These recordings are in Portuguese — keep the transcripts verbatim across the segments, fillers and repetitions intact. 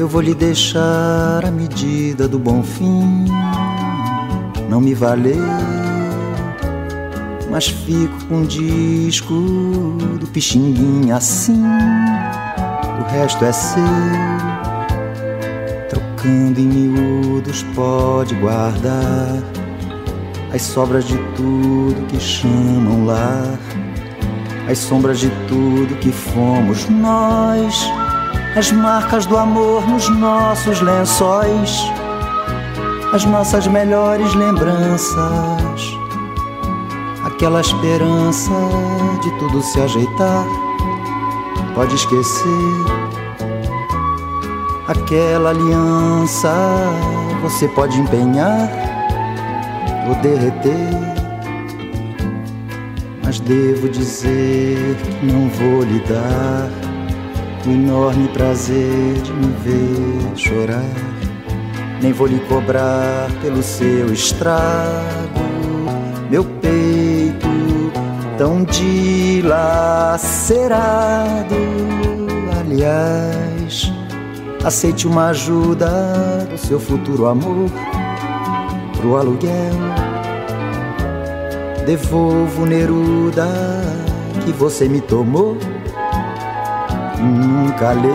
eu vou lhe deixar a medida do bom fim. Não me valeu, mas fico com um disco do Pixinguinha assim. O resto é seu, trocando em miúdos pode guardar as sobras de tudo que chamam lar, as sombras de tudo que fomos nós, as marcas do amor nos nossos lençóis, as nossas melhores lembranças, aquela esperança de tudo se ajeitar. Pode esquecer aquela aliança, você pode empenhar ou derreter, mas devo dizer que não vou lhe dar o enorme prazer de me ver chorar, nem vou lhe cobrar pelo seu estrago. Meu peito tão dilacerado, aliás, aceite uma ajuda do seu futuro amor pro aluguel. Devolvo Neruda que você me tomou, nunca leu.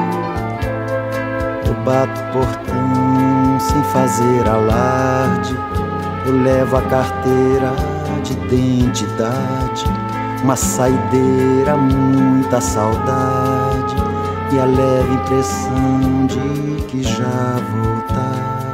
Eu bato portão sem fazer alarde, eu levo a carteira de identidade, uma saideira, muita saudade e a leve impressão de que já vou tarde.